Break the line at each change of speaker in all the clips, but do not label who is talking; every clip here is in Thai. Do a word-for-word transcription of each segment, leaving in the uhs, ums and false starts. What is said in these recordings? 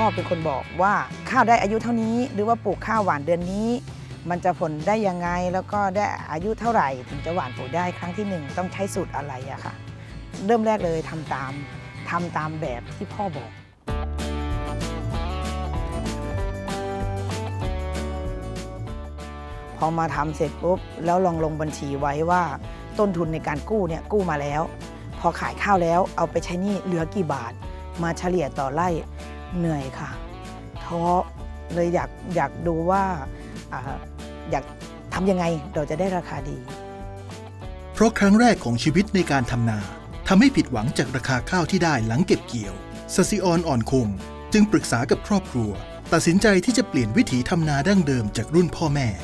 อเป็นคนบอกว่าข้าวได้อายุเท่านี้หรือว่าปลูกข้าวหวานเดือนนี้มันจะผลได้ยังไงแล้วก็ได้อายุเท่าไหร่ถึงจะหวานปลูกได้ครั้งที่หนึ่งต้องใช้สูตรอะไรอะค่ะเริ่มแรกเลยทำตามทำตามแบบที่พ่อบอกพอมาทำเสร็จปุ๊บแล้วลองลงบัญชีไว้ว่าต้นทุนในการกู้เนี่ยกู้มาแล้วพอขายข้าวแล้วเอาไปใช้หนี้เหลือกี่บาทมาเฉลี่ยต่อไร่เหนื่อยค่ะท้อเลยอยากอยากดูว่าอ่าอยากทำยังไงเราจะได้ราคาดี
เพราะครั้งแรกของชีวิตในการทำนาทำให้ผิดหวังจากราคาข้าวที่ได้หลังเก็บเกี่ยวสศิออนอ่อนคงจึงปรึกษากับครอบครัวตัดสินใจที่จะเปลี่ยนวิถีทำนาดั้งเดิมจากรุ่นพ่อแม่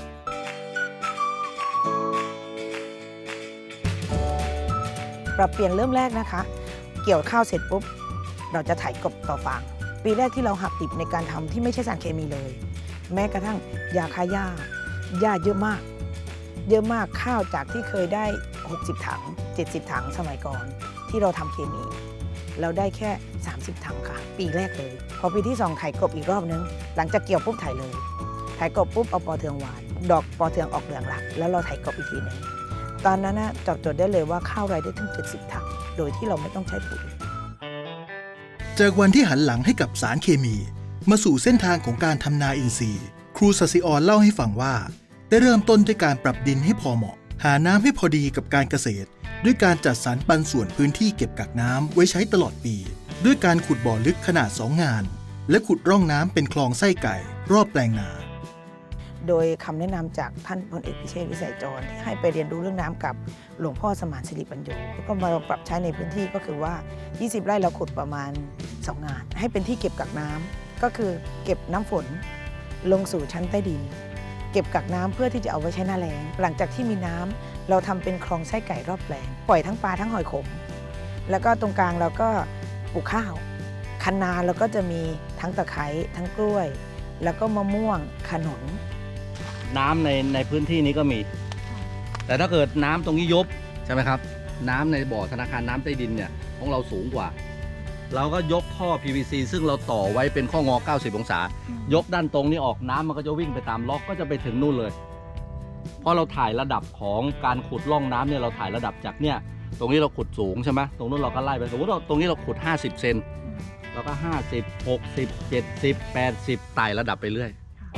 ปรับเปลี่ยนเริ่มแรกนะคะเกี่ยวข้าวเสร็จปุ๊บเราจะไถกบต่อฟางปีแรกที่เราหักดิบในการทำที่ไม่ใช่สารเคมีเลยแม้กระทั่งยาฆ่าหญ้าหญ้าเยอะมากเยอะมากข้าวจากที่เคยได้หกสิบถังเจ็ดสิบถังสมัยก่อนที่เราทำเคมีเราได้แค่สามสิบถังค่ะปีแรกเลยพอปีที่สองไถกบอีกรอบนึงหลังจากเกี่ยวปุ๊บไถเลยไถกบปุ๊บเอาปอเทืองหวานดอกปอเทืองออกเหลืองหลักแล้วเราไถกบอีกทีนึงตอนนั้นนะจับจุดได้เลยว่าข้าวไรได้ถึงเจ็ดสิบถังโดยที่เราไม่ต้องใช้ปุ๋ย
จากวันที่หันหลังให้กับสารเคมีมาสู่เส้นทางของการทำนาอินทรีย์ครูสศิออนเล่าให้ฟังว่าได้เริ่มต้นด้วยการปรับดินให้พอเหมาะหาน้ำให้พอดีกับการเกษตรด้วยการจัดสรรปันส่วนพื้นที่เก็บกักน้ำไว้ใช้ตลอดปีด้วยการขุดบ่อลึกขนาดสองงานและขุดร่องน้ำเป็นคลองไส้ไก่รอบแปลงนา
โดยคำแนะนำจากท่านพลเอกพิเชษฐ์วิสัยจรที่ให้ไปเรียนรู้เรื่องน้ำกับหลวงพ่อสมานสิริปัญโยแล้วก็มาปรับใช้ในพื้นที่ก็คือว่ายี่สิบไร่เราขุดประมาณสองงานให้เป็นที่เก็บกักน้ำก็คือเก็บน้ำฝนลงสู่ชั้นใต้ดินเก็บกักน้ำเพื่อที่จะเอาไว้ใช้หน้าแล้งหลังจากที่มีน้ำเราทำเป็นคลองไส้ไก่รอบแปลงปล่อยทั้งปลาทั้งหอยขมแล้วก็ตรงกลางเราก็ปลูกข้าวคันนาเราก็จะมีทั้งตะไคร้ทั้งกล้วยแล้วก็มะม่วงขนุน
น้ำในในพื้นที่นี้ก็มีแต่ถ้าเกิดน้ำตรงนี้ยุบใช่ไหมครับน้ำในบ่อธนาคารน้ำใต้ดินเนี่ยของเราสูงกว่าเราก็ยกท่อ พี วี ซี ซึ่งเราต่อไว้เป็นข้องอเก้าสิบองศายกด้านตรงนี้ออกน้ำมันก็จะวิ่งไปตามล็อกก็จะไปถึงนู่นเลยเพราะเราถ่ายระดับของการขุดร่องน้ำเนี่ยเราถ่ายระดับจากเนี่ยตรงนี้เราขุดสูงใช่ไหมตรงนู้นเราก็ไล่ไปสมมติเราตรงนี้เราขุดห้าสิบเซนเราก็ห้าสิบ หกสิบ เจ็ดสิบ แปดสิบไต่ระดับไปเรื่อย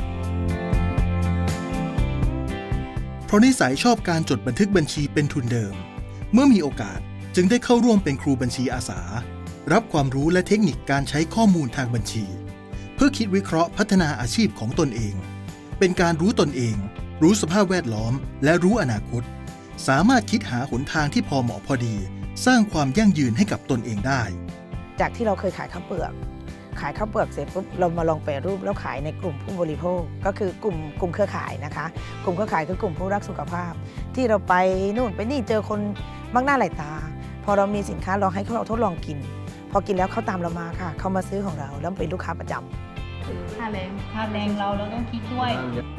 เพราะนิสัยชอบการจดบันทึกบัญชีเป็นทุนเดิมเมื่อมีโอกาสจึงได้เข้าร่วมเป็นครูบัญชีอาสารับความรู้และเทคนิคการใช้ข้อมูลทางบัญชีเพื่อคิดวิเคราะห์พัฒนาอาชีพของตนเองเป็นการรู้ตนเองรู้สภาพแวดล้อมและรู้อนาคตสามารถคิดหาหนทางที่พอเหมาะพอดีสร้างความยั่งยืนให้กับตนเองได้
จากที่เราเคยขายข้าวเปลือกขายข้าวเปลือกเสร็จปุ๊บเรามาลองแปรรูปแล้วขายในกลุ่มผู้บริโภคก็คือกลุ่มกลุ่มเครือข่ายนะคะกลุ่มเครือข่ายคือกลุ่มผู้รักสุขภาพที่เราไปนู่นไปนี่เจอคนมากหน้าหลายตาพอเรามีสินค้าเราให้เขาทดลองกินพอกินแล้วเขาตามเรามาค่ะเขามาซื้อของเราแล้วเป็นลูกค้าประจ
ำค่าแรงค่าแรงเราเราต้องคิดด้วย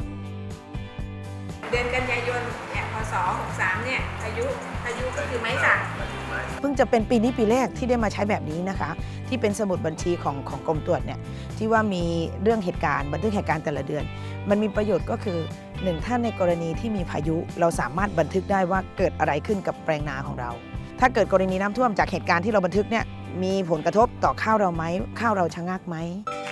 เดือนกันยายนเนี่ยพศหกสามเนี่ยพายุพายุก็คือไม้สัก
เพิ่งจะเป็นปีนี้ปีแรกที่ได้มาใช้แบบนี้นะคะที่เป็นสมุดบัญชีของของกรมตรวจเนี่ยที่ว่ามีเรื่องเหตุการณ์บันทึกเหตุการณ์แต่ละเดือนมันมีประโยชน์ก็คือหนึ่งถ้าในกรณีที่มีพายุเราสามารถบันทึกได้ว่าเกิดอะไรขึ้นกับแปลงนาของเราถ้าเกิดกรณีน้ำท่วมจากเหตุการณ์ที่เราบันทึกเนี่ยมีผลกระทบต่อข้าวเราไหมข้าวเราชะงักไหม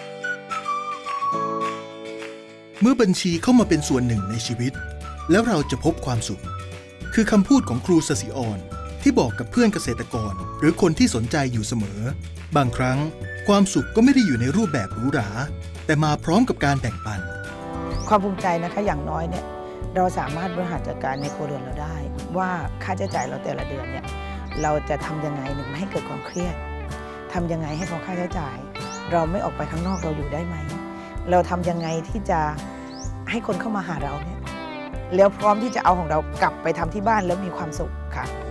เมื่อบัญชีเข้ามาเป็นส่วนหนึ่งในชีวิตแล้วเราจะพบความสุขคือคำพูดของครูสศิออนที่บอกกับเพื่อนเกษตรกรหรือคนที่สนใจอยู่เสมอบางครั้งความสุขก็ไม่ได้อยู่ในรูปแบบหรูหราแต่มาพร้อมกับการแบ่งปัน
ความภูมิใจนะคะอย่างน้อยเนี่ยเราสามารถบริหารจัดการในครัวเรือนเราได้ว่าค่าใช้จ่ายเราแต่ละเดือนเนี่ยเราจะทำยังไงหนึ่งไม่ให้เกิดความเครียดทำยังไงให้พอค่าใช้จ่ายเราไม่ออกไปข้างนอกเราอยู่ได้ไหมเราทำยังไงที่จะให้คนเข้ามาหาเราเนี่ยแล้วพร้อมที่จะเอาของเรากลับไปทำที่บ้านแล้วมีความสุขค่ะ